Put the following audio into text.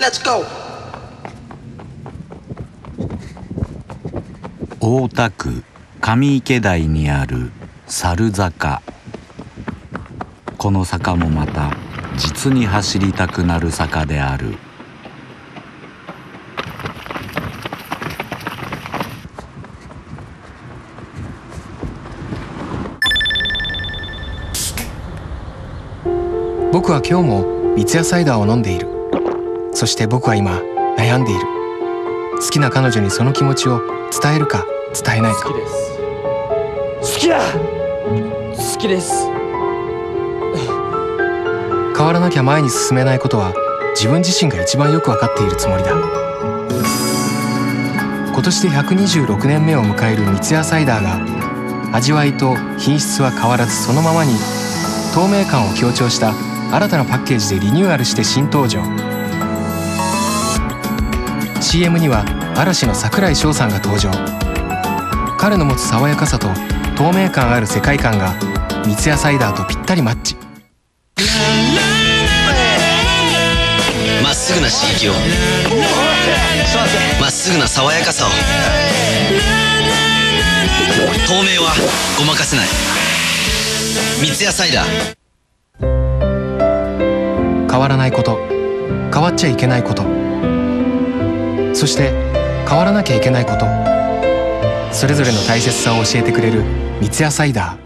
Let's go! 大田区上池台にある猿坂。この坂もまた実に走りたくなる坂である。 僕は今日も三ツ矢サイダーを飲んでいる。そして僕は今悩んでいる。好きな彼女にその気持ちを伝えるか伝えないか。 好きです。好きだ。好きです。 変わらなきゃ前に進めないことは自分自身が一番よく分かっているつもりだ。今年で126年目を迎える三ツ矢サイダーが、味わいと品質は変わらずそのままに、透明感を強調した新たなパッケージでリニューアルして新登場。 CM には嵐の櫻井翔さんが登場。彼の持つ爽やかさと透明感ある世界観が三ツ矢サイダーとぴったりマッチ。 まっすぐな刺激を、まっすぐな爽やかさを、透明はごまかせない。三ツ矢サイダー。 変わらないこと、変わっちゃいけないこと、そして変わらなきゃいけないこと、それぞれの大切さを教えてくれる三ツ矢サイダー。